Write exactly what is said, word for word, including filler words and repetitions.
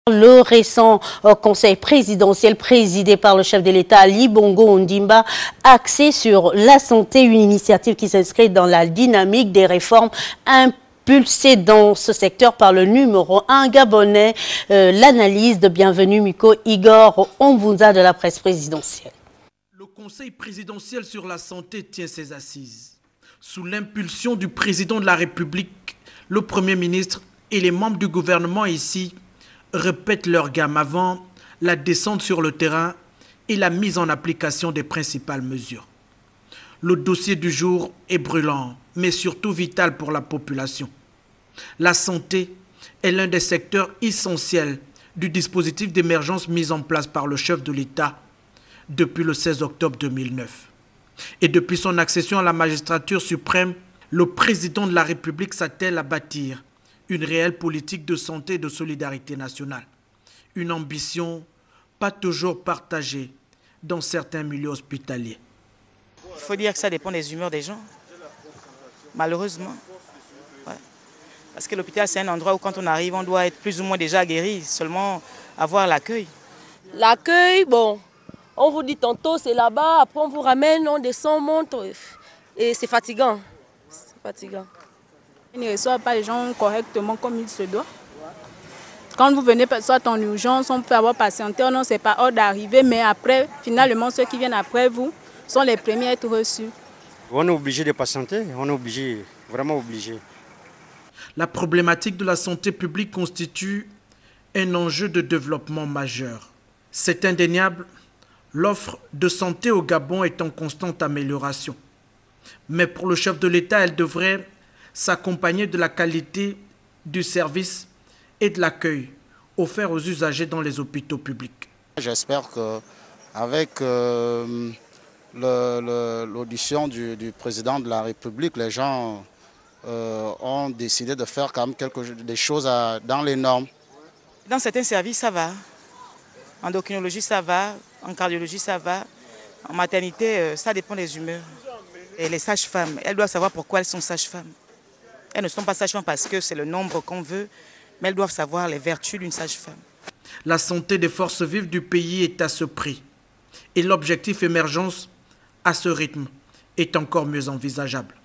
Le récent euh, conseil présidentiel présidé par le chef de l'État Ali Bongo Ondimba, axé sur la santé, une initiative qui s'inscrit dans la dynamique des réformes impulsées dans ce secteur par le numéro un gabonais. Euh, L'analyse de Bienvenue Miko Igor Ombunza de la presse présidentielle. Le conseil présidentiel sur la santé tient ses assises. Sous l'impulsion du président de la République, le Premier ministre et les membres du gouvernement ici répètent leur gamme avant la descente sur le terrain et la mise en application des principales mesures. Le dossier du jour est brûlant, mais surtout vital pour la population. La santé est l'un des secteurs essentiels du dispositif d'émergence mis en place par le chef de l'État depuis le seize octobre deux mille neuf. Et depuis son accession à la magistrature suprême, le président de la République s'attelle à bâtir une réelle politique de santé et de solidarité nationale. Une ambition pas toujours partagée dans certains milieux hospitaliers. Il faut dire que ça dépend des humeurs des gens, malheureusement. Ouais. Parce que l'hôpital, c'est un endroit où quand on arrive, on doit être plus ou moins déjà guéri, seulement avoir l'accueil. L'accueil, bon, on vous dit tantôt c'est là-bas, après on vous ramène, on descend, on monte, et c'est fatigant. C'est fatigant. Ils ne reçoivent pas les gens correctement comme il se doit. Quand vous venez soit en urgence, on peut avoir patienté, on ne sait pas hors d'arriver, mais après, finalement, ceux qui viennent après vous sont les premiers à être reçus. On est obligé de patienter, on est obligé, vraiment obligé. La problématique de la santé publique constitue un enjeu de développement majeur. C'est indéniable, l'offre de santé au Gabon est en constante amélioration. Mais pour le chef de l'État, elle devrait s'accompagner de la qualité du service et de l'accueil offert aux usagers dans les hôpitaux publics. J'espère qu'avec euh, l'audition du, du président de la République, les gens euh, ont décidé de faire quand même quelque, des choses à, dans les normes. Dans certains services, ça va. En endocrinologie, ça va. En cardiologie, ça va. En maternité, ça dépend des humeurs. Et les sages-femmes, elles doivent savoir pourquoi elles sont sages-femmes. Elles ne sont pas sages-femmes parce que c'est le nombre qu'on veut, mais elles doivent savoir les vertus d'une sage-femme. La santé des forces vives du pays est à ce prix. Et l'objectif émergence à ce rythme est encore mieux envisageable.